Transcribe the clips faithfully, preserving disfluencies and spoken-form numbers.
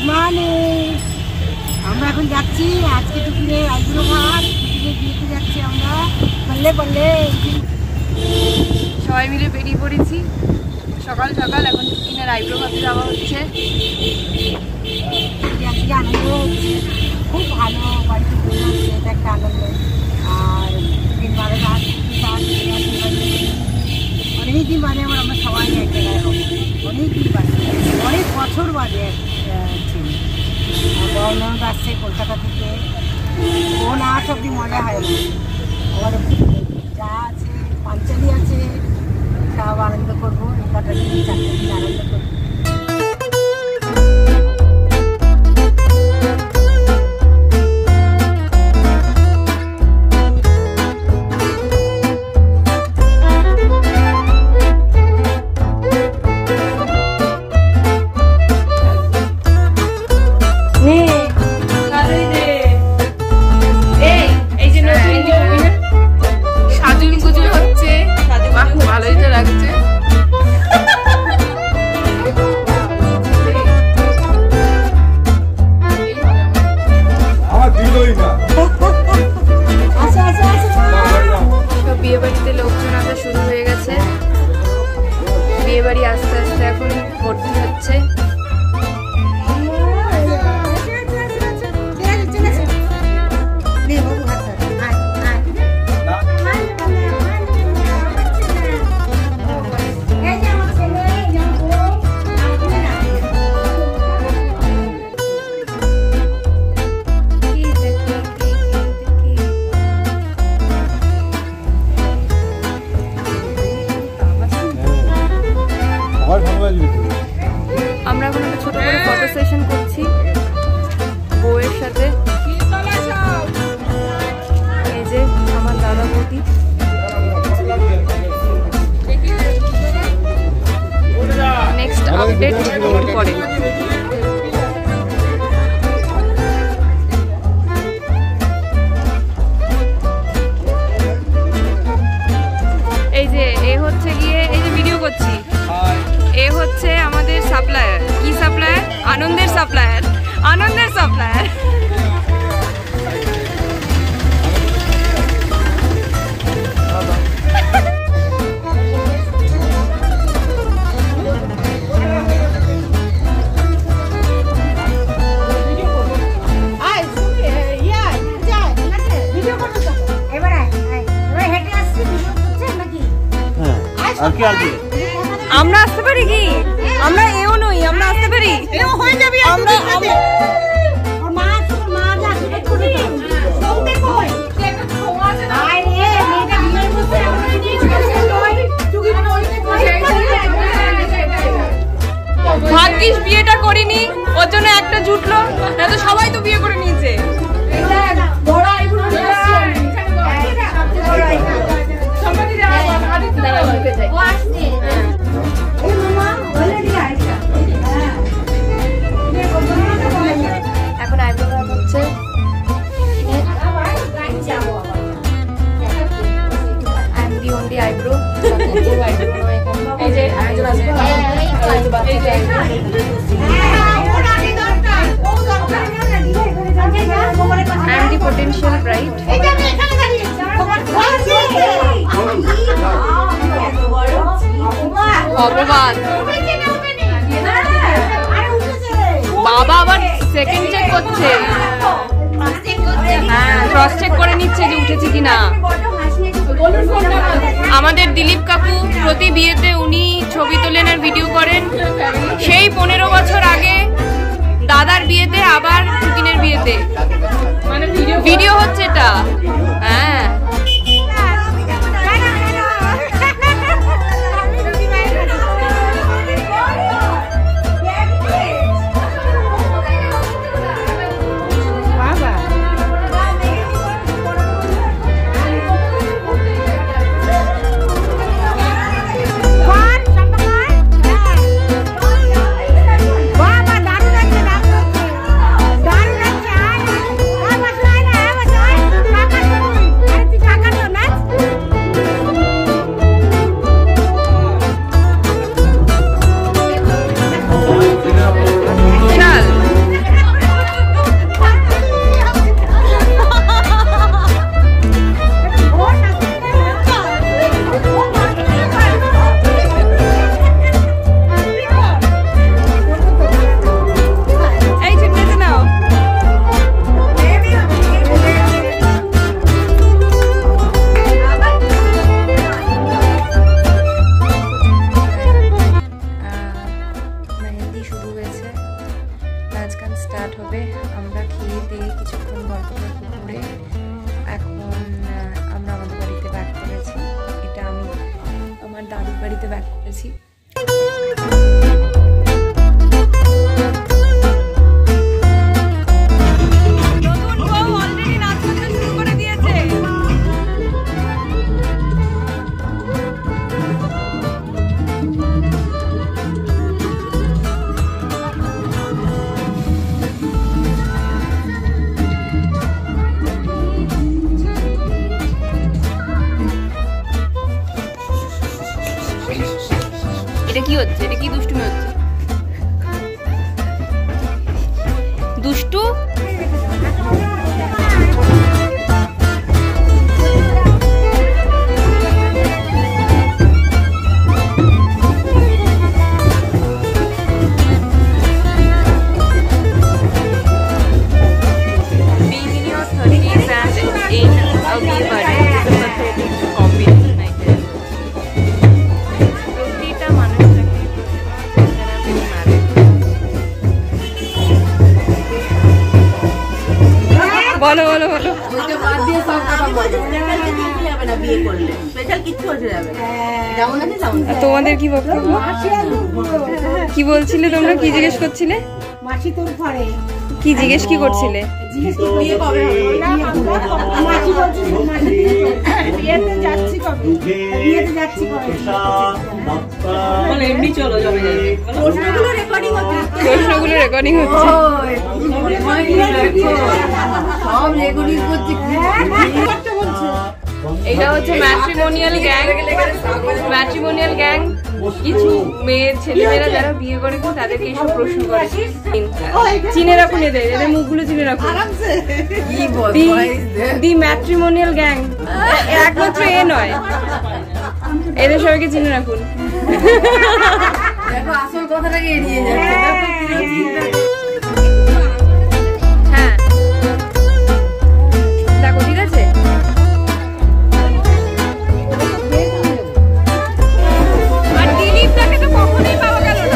Morning. আমরা এখন যাচ্ছি আজকে দুপুরে আইব্রো ভাত দুপুরে বিয়েতে যাচ্ছি আমরা। বললে বললে সবাই মিলে বেরিয়ে পড়েছি সকাল সকাল। এখন দুদিনের আইব্রো ভাতে যাওয়া হচ্ছে। আজকে আনন্দ হচ্ছে, খুব ভালো। বাড়িতে ঘুরে হচ্ছে, এটা একটা আনন্দ। আর দিন বারো রাত অনেক দিন বাদে আমার আমরা সবাই এক জায়গায় হবো। অনেক দিন বাদে, অনেক বছর বাদে ছিল। বড় ননদ আসছে কলকাতা থেকে, ও না আস অব্দি মজা হয় না। আমার যা আছে, পাঞ্চালি আছে, সব আনন্দ করবো। কটা দিন চারটে দিন আনন্দ করবো। আস্তে আস্তে এখন ভর্তি হচ্ছে। আমরা এখন একটা ছোট করে ফটো সেশন করছি বউয়ের সাথে। এই যে আমার দাদা বৌদি। নেক্সট আপডেট একটু পরে। এই যে এ হচ্ছে গিয়ে এই যে ভিডিও করছি, এ হচ্ছে আমাদের সাপ্লায়ার। কি সাপ্লায়ার? আনন্দের সাপ্লায়ার। আনন্দের সাপ্লায়ার। আমরা আসতে পারি কি? আমরা এও নই, আমরা আসতে পারি। হয়ে যাবে আমরা ভাগ্যিস বিয়েটা করিনি, ওর জন্য একটা জুটলো, না তো সবাই তো বিয়ে করে নিয়েছে। এখন আইব্রো ভাত হচ্ছে। I am the only eyebrow. এই যে I am the potential bride. ভগবান, বাবা আবার সেকেন্ড চেক করছে। হ্যাঁ, ক্রস চেক করে নিচ্ছে যে উঠেছে কিনা। আমাদের দিলীপ কাকু প্রতি বিয়েতে উনি ছবি তোলেন আর ভিডিও করেন। সেই পনেরো বছর আগে দাদার বিয়েতে, আবার পুতিনের বিয়েতে ভিডিও হচ্ছে এটা। হ্যাঁ, দারুণ লাগছে। বাড়িতে ব্যাক করেছি। এটা কি হচ্ছে? এটা কি দুষ্টুমি হচ্ছে? দুষ্টু বলো বলো বলো। তোমাদের কি বক্তব্য? কি বলছিলে তোমরা? কি জিজ্ঞেস করছিলে? কি জিজ্ঞেস কি করছিলে? প্রশ্নগুলো রেকর্ডিং হচ্ছে। এটা হচ্ছে ম্যাট্রিমোনিয়াল গ্যাং। ম্যাট্রিমোনিয়াল গ্যাং কিছু মেয়ে ছেলেমেয়েরা যারা বিয়ে করেছে তাদেরকে এইসব প্রশ্ন করে। চিনে রাখুন এদের, এদের মুখগুলো চিনে রাখুন। দি ম্যাট্রিমোনিয়াল গ্যাং, একমাত্র এ নয়, এদের সবাইকে চিনে রাখুন। আসল কথাটাকে এড়িয়ে যাচ্ছে। হ্যাঁ দেখো, ঠিক আছে। আর দিলীপটাকে তো কখনোই পাওয়া গেল না।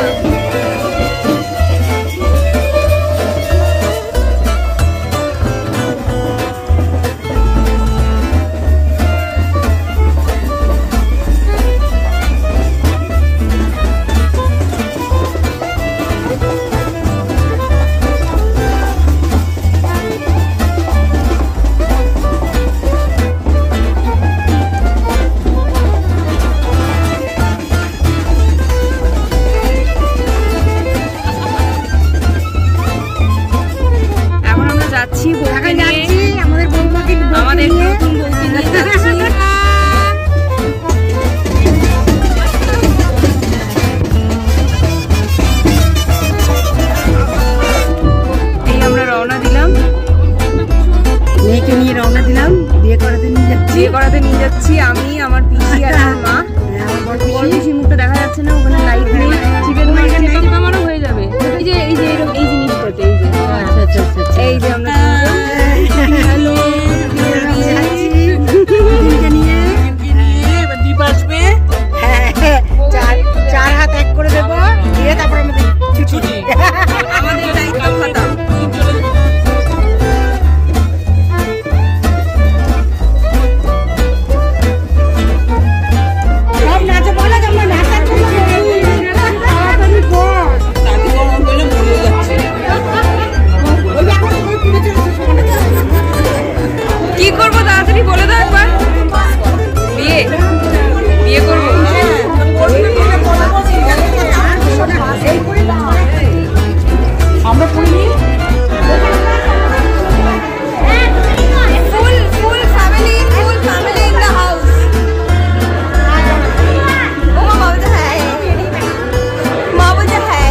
আমাদের নতুন বউকে নিয়ে যাচ্ছি। এই আমরা রওনা দিলাম, মেয়েকে নিয়ে রওনা দিলাম। বিয়ে করাতে নিয়ে যাচ্ছি বিয়ে করাতে নিয়ে যাচ্ছি আমি, আমার পিসি আর আমার মা। বড় পিসির মুখটা দেখা যাচ্ছে না, ওখানে লাইট নেই। চিকেন চিকেন আমারও হয়ে যাবে। এই যে এই যে এই জিনিসটাতে, এই যে আচ্ছা আচ্ছা আচ্ছা, এই যে আমরা হ্যালো চার হাত এক করে দেবো, দিয়ে তারপর আমাদের ছুটি। আমাদের দায়িত্ব খতম। সব নাচে বলে তোমরা নাচার জন্য কি করবো তাড়াতাড়ি বলে দাও একবার। বিয়ে বিয়ে করবো আমরা পড়িনি। Full full family full family in the house. ও মা বলতে হ্যাঁ, মা বলতে হ্যাঁ।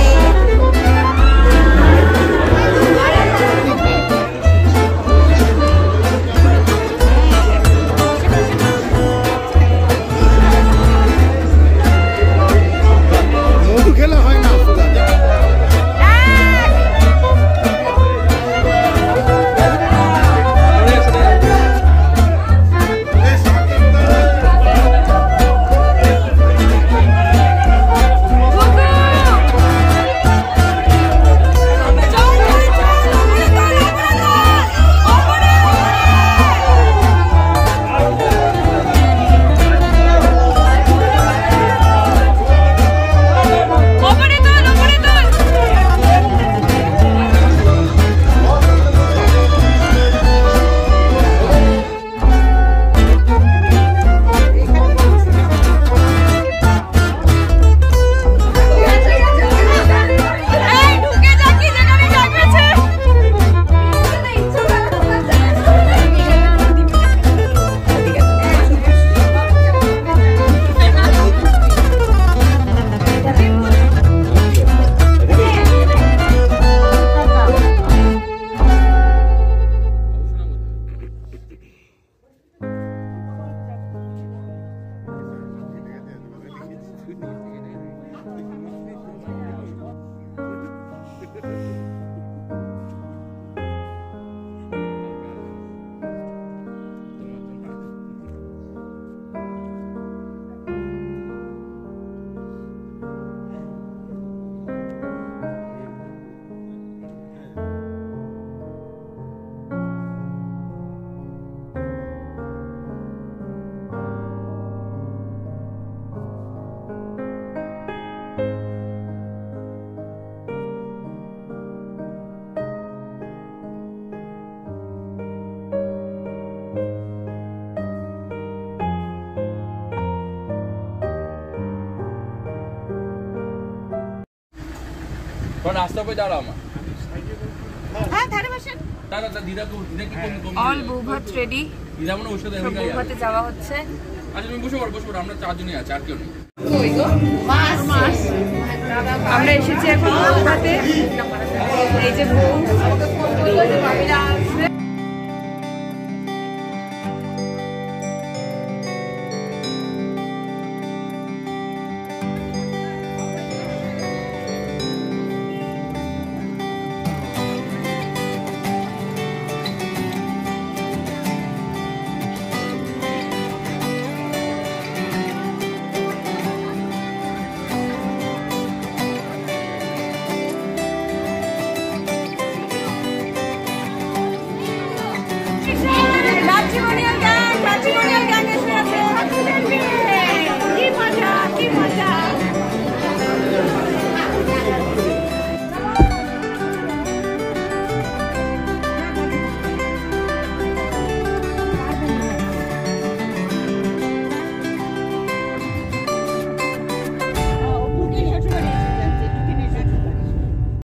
রাস্তা পে দাঁড়াও আমার। হ্যাঁ ধারে বসেন। দাদা দাদা দিদা কো দিদা কি কোন কোন অল বৌভাত রেডি। দিদা মনে ওর সাথে বৌভাতে যাওয়া হচ্ছে। আচ্ছা তুমি বসে পড়ো বসে পড়ো আমরা চারজনই আছি আর কেউ নেই। কই গো মাছ মাছ আমরা এসেছি এখন বৌভাতে। এই যে বউ বৌভাতে মামিরা আসবে।